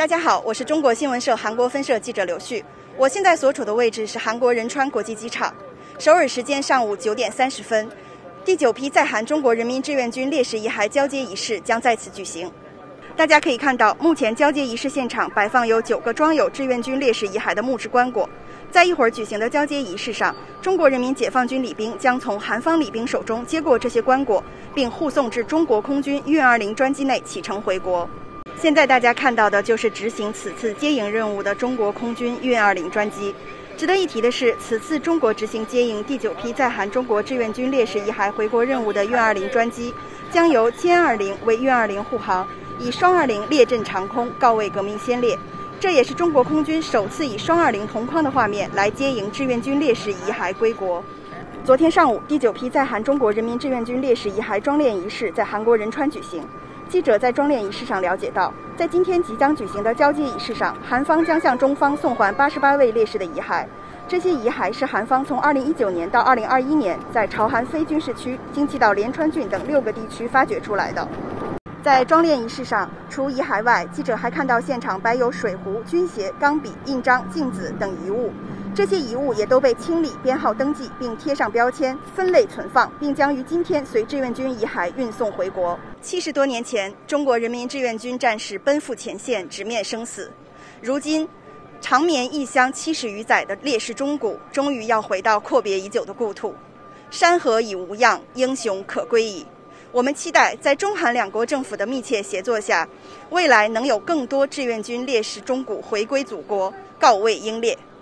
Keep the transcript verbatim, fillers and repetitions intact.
大家好，我是中国新闻社韩国分社记者刘旭。我现在所处的位置是韩国仁川国际机场。首尔时间上午九点三十分，第九批在韩中国人民志愿军烈士遗骸交接仪式将在此举行。大家可以看到，目前交接仪式现场摆放有九个装有志愿军烈士遗骸的木质棺椁。在一会儿举行的交接仪式上，中国人民解放军礼兵将从韩方礼兵手中接过这些棺椁，并护送至中国空军运二零专机内启程回国。现在大家看到的就是执行此次接应任务的中国空军运二零专机。值得一提的是，此次中国执行接应第九批在韩中国志愿军烈士遗骸回国任务的运二零专机，将由歼二零为运二零护航，以双二零列阵长空，告慰革命先烈。这也是中国空军首次以双二零同框的画面来接应志愿军烈士遗骸归国。昨天上午，第九批在韩中国人民志愿军烈士遗骸装殓仪式在韩国仁川举行。记者在装殓仪式上了解到，在今天即将举行的交接仪式上，韩方将向中方送还八十八位烈士的遗骸。这些遗骸是韩方从二零一九年到二零二一年在朝韩非军事区经济到连川郡等六个地区发掘出来的。在装殓仪式上，除遗骸外，记者还看到现场摆有水壶、军鞋、钢笔、印章、镜子等遗物。这些遗物也都被清理、编号登记，并贴上标签，分类存放，并将于今天随志愿军遗骸运送回国。七十多年前，中国人民志愿军战士奔赴前线，直面生死。如今，长眠异乡七十余载的烈士钟鼓，终于要回到阔别已久的故土。山河已无恙，英雄可归矣。我们期待在中韩两国政府的密切协作下，未来能有更多志愿军烈士钟鼓回归祖国，告慰英烈。